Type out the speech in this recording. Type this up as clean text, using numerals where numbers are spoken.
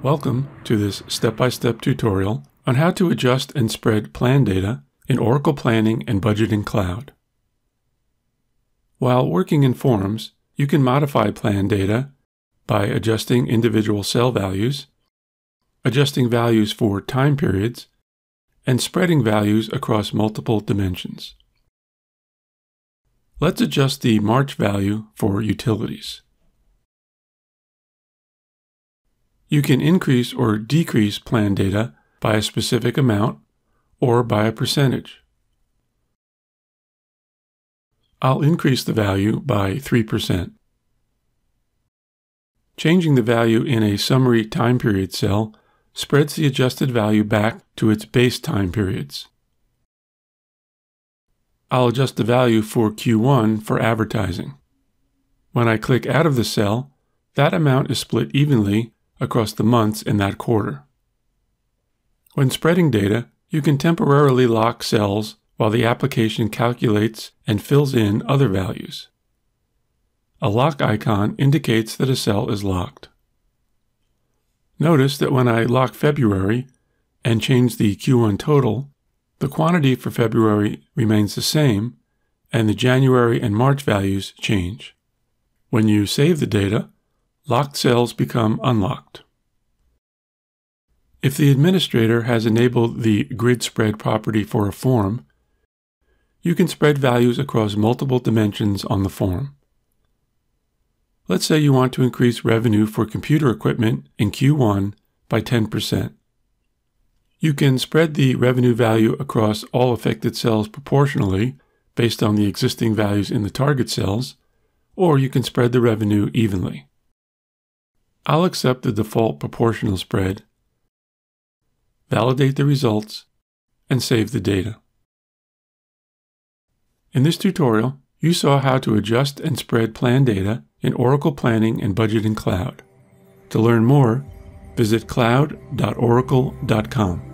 Welcome to this step-by-step tutorial on how to adjust and spread plan data in Oracle Planning and Budgeting Cloud. While working in forms, you can modify plan data by adjusting individual cell values, adjusting values for time periods, and spreading values across multiple dimensions. Let's adjust the March value for utilities. You can increase or decrease plan data by a specific amount or by a percentage. I'll increase the value by 3%. Changing the value in a summary time period cell spreads the adjusted value back to its base time periods. I'll adjust the value for Q1 for advertising. When I click out of the cell, that amount is split evenly across the months in that quarter. When spreading data, you can temporarily lock cells while the application calculates and fills in other values. A lock icon indicates that a cell is locked. Notice that when I lock February and change the Q1 total, the quantity for February remains the same and the January and March values change. When you save the data, locked cells become unlocked. If the administrator has enabled the grid spread property for a form, you can spread values across multiple dimensions on the form. Let's say you want to increase revenue for computer equipment in Q1 by 10%. You can spread the revenue value across all affected cells proportionally based on the existing values in the target cells, or you can spread the revenue evenly. I'll accept the default proportional spread, validate the results, and save the data. In this tutorial, you saw how to adjust and spread plan data in Oracle Planning and Budgeting Cloud. To learn more, visit cloud.oracle.com.